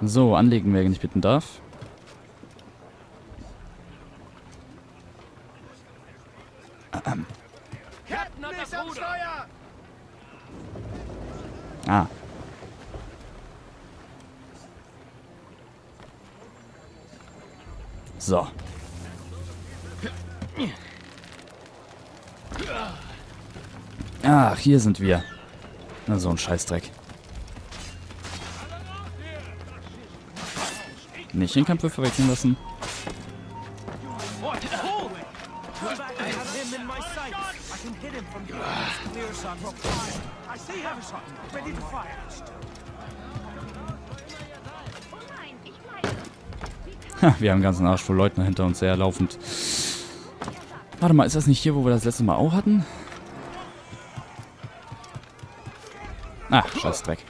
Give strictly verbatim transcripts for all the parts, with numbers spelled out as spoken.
So, anlegen, wer nicht bitten darf. Ähm. Ah. So. Ach, hier sind wir. Na, so ein Scheißdreck. Nicht den Kampf verwechseln lassen. Ha, wir haben einen ganzen Arsch voll Leuten hinter uns herlaufend. Warte mal, ist das nicht hier, wo wir das letzte Mal auch hatten? Ach, scheiß Dreck.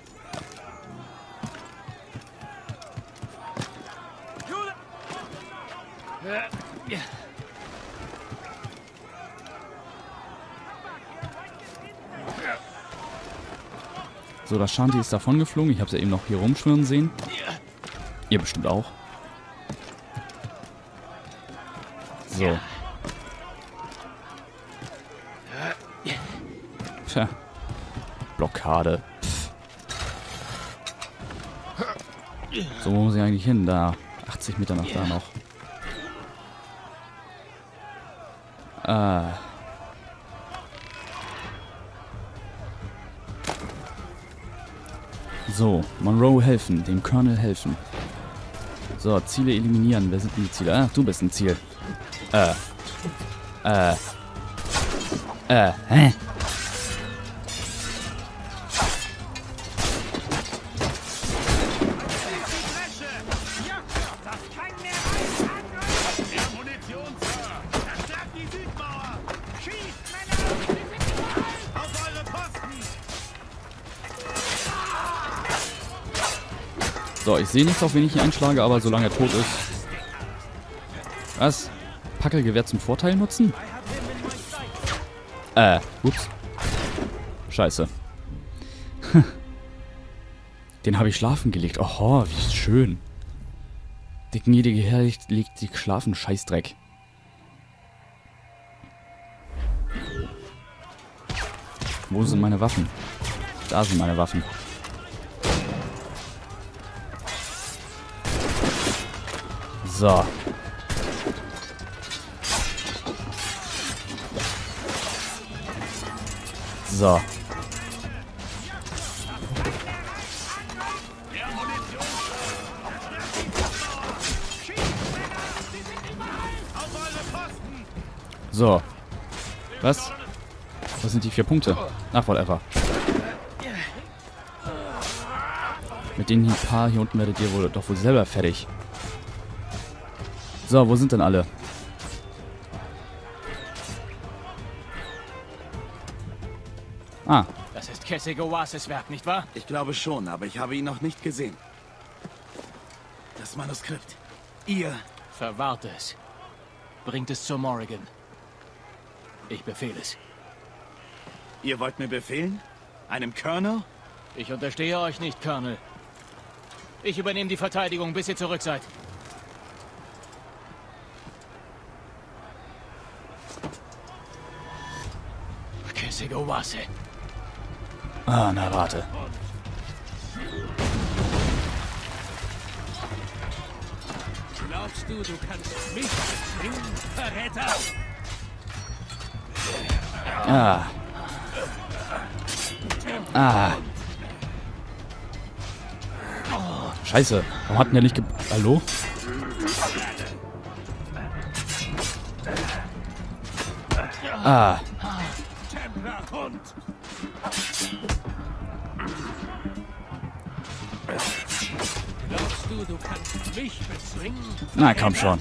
So, das Shanti ist davon geflogen. Ich habe es ja eben noch hier rumschwirren sehen. Ihr bestimmt auch. So. Tja. Blockade. Pff. So, wo muss ich eigentlich hin? Da. achtzig Meter nach da noch. Ah. So, Monroe helfen, dem Colonel helfen. So, Ziele eliminieren. Wer sind denn die Ziele? Ah, du bist ein Ziel. Äh. Äh. Äh. Hä? So, ich sehe nichts, auf wen ich hier einschlage, aber solange er tot ist. Was? Packelgewehr zum Vorteil nutzen? Äh, ups. Scheiße. Den habe ich schlafen gelegt. Oho, wie schön. Der gnädige Herr legt sich schlafen, Scheißdreck. Wo sind meine Waffen? Da sind meine Waffen. So. So. So. Was? Was sind die vier Punkte? Ach, whatever. Mit den paar hier unten werdet ihr wohl doch wohl selber fertig. So, wo sind denn alle? Ah. Das ist Kesegowases Werk, nicht wahr? Ich glaube schon, aber ich habe ihn noch nicht gesehen. Das Manuskript. Ihr... Verwahrt es. Bringt es zur Morrigan. Ich befehle es. Ihr wollt mir befehlen? Einem Colonel? Ich unterstehe euch nicht, Colonel. Ich übernehme die Verteidigung, bis ihr zurück seid. Kesegowase. Ah, na warte. Glaubst du, du kannst mich bezwingen, Verräter? Ah. Ah. Scheiße. Warum hat denn der nicht ge... Hallo? Ah. Glaubst du, du kannst mich bezwingen? Na, komm schon.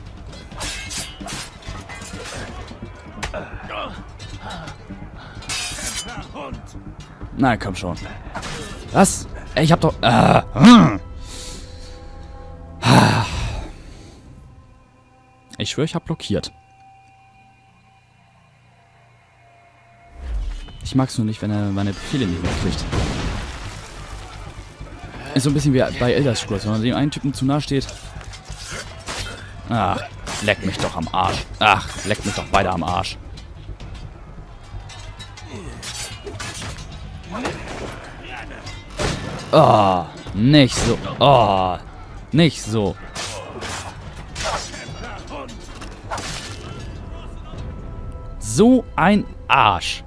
Na, komm schon. Was? Ey, ich hab doch... Ah. Hm. Ich schwöre, ich hab blockiert. Ich mag's nur nicht, wenn er meine Befehle nicht mehr kriegt. Ist so ein bisschen wie bei Elder Scrolls, wenn man dem einen Typen zu nahe steht. Ach, leck mich doch am Arsch. Ach, leck mich doch beide am Arsch. Oh, nicht so. Oh, nicht so. So ein Arsch.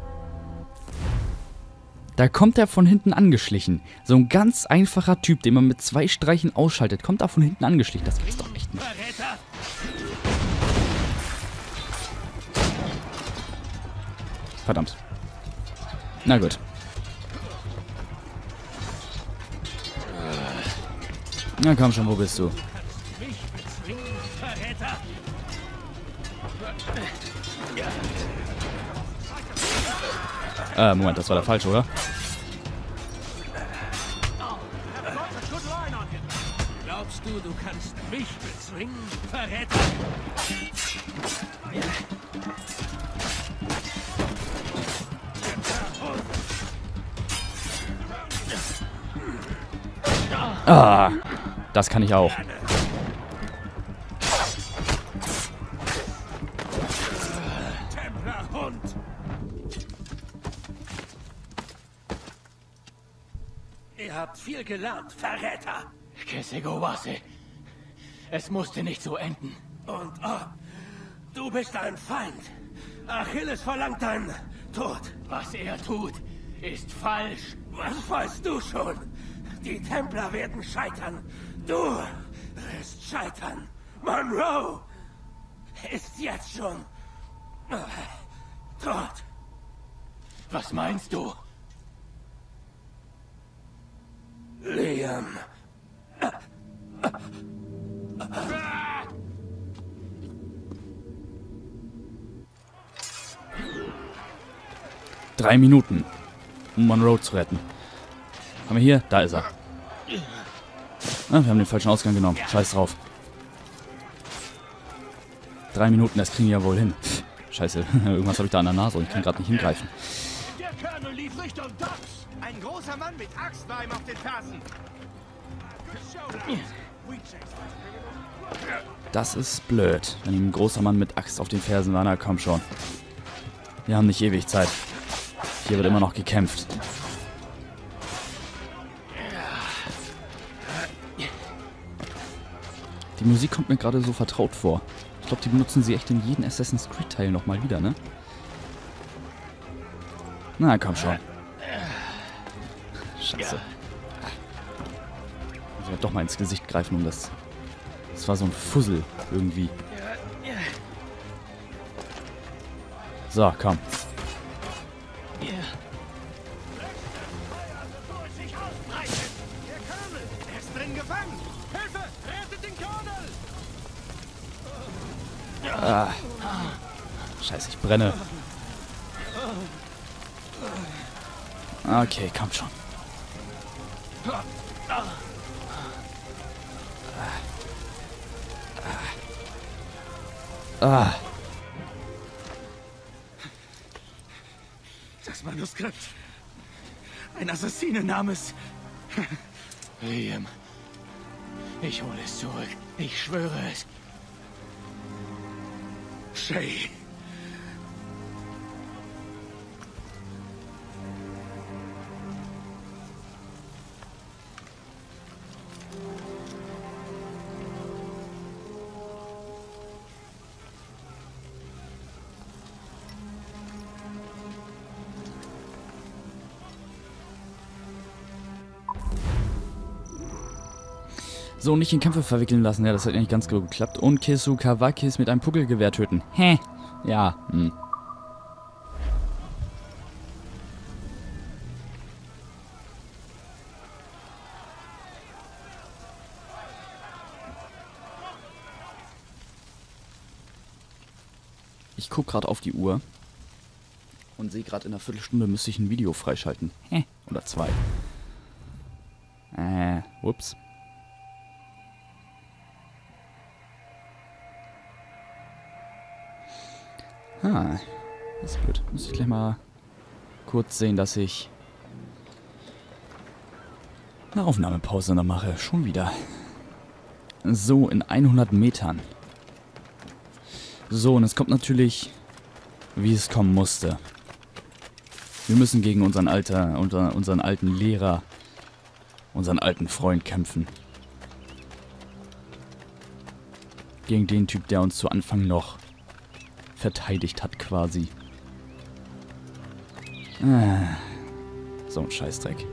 Da kommt er von hinten angeschlichen. So ein ganz einfacher Typ, den man mit zwei Streichen ausschaltet, kommt da von hinten angeschlichen. Das gibt's doch echt nicht. Verdammt. Na gut. Na komm schon, wo bist du? Äh, Moment, das war der falsche, oder? Glaubst du, du kannst mich bezwingen, Verräter? Ah, das kann ich auch. Templerhund! Ihr habt viel gelernt, Verräter! Kesegowase. Es musste nicht so enden. Und oh, du bist ein Feind. Achilles verlangt deinen Tod. Was er tut, ist falsch. Was weißt du schon? Die Templer werden scheitern. Du wirst scheitern. Monroe ist jetzt schon äh, tot. Was meinst du? Liam. Drei Minuten, um Monroe zu retten. Haben wir hier? Da ist er. Ah, wir haben den falschen Ausgang genommen. Scheiß drauf. Drei Minuten, das kriegen wir ja wohl hin. Scheiße, irgendwas habe ich da an der Nase und ich kann gerade nicht hingreifen. Der Colonel lief Richtung Docks. Ein großer Mann mit Axt war ihm auf den Fersen. Das ist blöd, wenn ihm ein großer Mann mit Axt auf den Fersen war. Na komm schon. Wir haben nicht ewig Zeit. Hier wird immer noch gekämpft. Die Musik kommt mir gerade so vertraut vor. Ich glaube, die benutzen sie echt in jedem Assassin's Creed Teil nochmal wieder, ne? Na, komm schon. Scheiße. Ich werde doch mal ins Gesicht greifen, um das... Das war so ein Fussel irgendwie. So, komm. Er ist drin gefangen. Hilfe! Rettet den Colonel! Ah. Scheiße, ich brenne. Okay, komm schon. Ah. Das Manuskript. Ein Assassine namens... Liam. Ich hole es zurück. Ich schwöre es. Shay. So, nicht in Kämpfe verwickeln lassen. Ja, das hat eigentlich ganz gut geklappt. Und Kesu Kawakis mit einem Puckelgewehr töten. Hä? Ja, hm. Ich gucke gerade auf die Uhr und sehe gerade, in einer Viertelstunde müsste ich ein Video freischalten. Hä? Oder zwei. Äh, ups. Ah, das ist blöd. Muss ich gleich mal kurz sehen, dass ich eine Aufnahmepause noch mache. Schon wieder. So, in hundert Metern. So, und es kommt natürlich, wie es kommen musste. Wir müssen gegen unseren, alter, unser, unseren alten Lehrer, unseren alten Freund kämpfen. Gegen den Typ, der uns zu Anfang noch verteidigt hat, quasi. Ah, so ein Scheißdreck.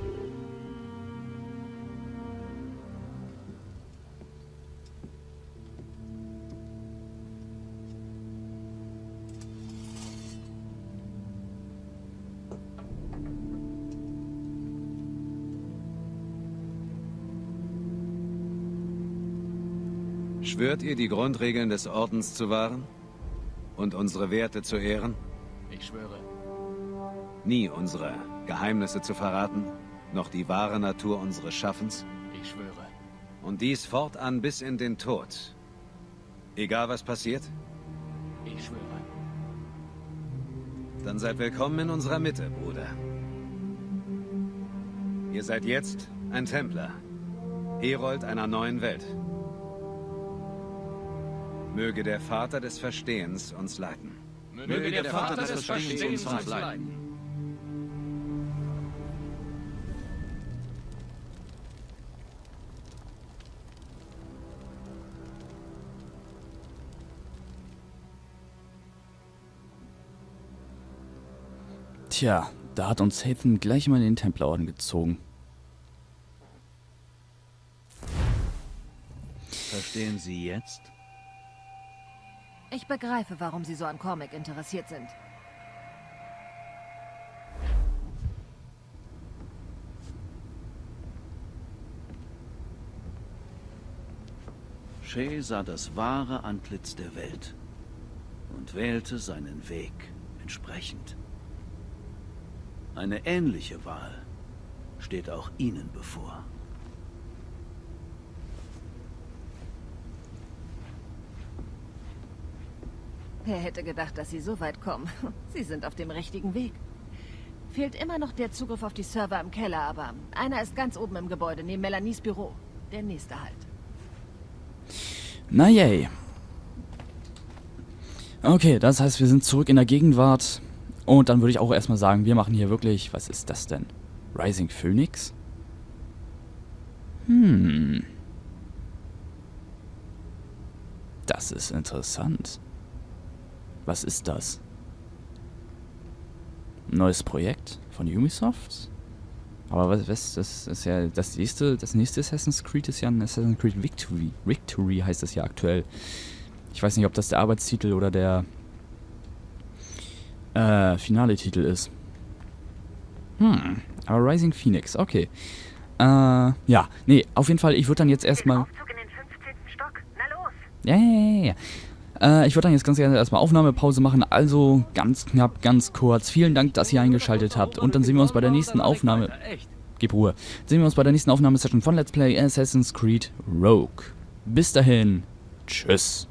Schwört ihr, die Grundregeln des Ordens zu wahren und unsere Werte zu ehren? Ich schwöre. Nie unsere Geheimnisse zu verraten, noch die wahre Natur unseres Schaffens? Ich schwöre. Und dies fortan bis in den Tod. Egal was passiert? Ich schwöre. Dann seid willkommen in unserer Mitte, Bruder. Ihr seid jetzt ein Templer. Herold einer neuen Welt. Möge der Vater des Verstehens uns leiten. Möge, Möge der, der Vater, Vater des Verstehens uns leiten. Tja, da hat uns Hatham gleich mal in den Templerorden gezogen. Verstehen Sie jetzt? Ich begreife, warum Sie so an Cormac interessiert sind. Shay sah das wahre Antlitz der Welt und wählte seinen Weg entsprechend. Eine ähnliche Wahl steht auch Ihnen bevor. Wer hätte gedacht, dass Sie so weit kommen? Sie sind auf dem richtigen Weg. Fehlt immer noch der Zugriff auf die Server im Keller, aber einer ist ganz oben im Gebäude, neben Melanies Büro. Der nächste halt. Na yay. Okay, das heißt, wir sind zurück in der Gegenwart. Und dann würde ich auch erstmal sagen, wir machen hier wirklich... Was ist das denn? Rising Phoenix? Hm. Das ist interessant. Was ist das? Ein neues Projekt von Ubisoft? Aber was, was das ist ja das nächste, das nächste Assassin's Creed ist ja ein Assassin's Creed Victory. Victory heißt das ja aktuell. Ich weiß nicht, ob das der Arbeitstitel oder der äh, finale Titel ist. Hm, aber Rising Phoenix, okay. Äh, ja, nee, auf jeden Fall, ich würde dann jetzt erstmal... Aufzug in den fünfzehnten Stock. Na los! Ja, ja, ja, ja. Äh, ich würde dann jetzt ganz gerne erstmal Aufnahmepause machen, also ganz knapp, ganz kurz. Vielen Dank, dass ihr eingeschaltet habt und dann sehen wir uns bei der nächsten Aufnahme... Gib Ruhe. Sehen wir uns bei der nächsten Aufnahmesession von Let's Play Assassin's Creed Rogue. Bis dahin, tschüss.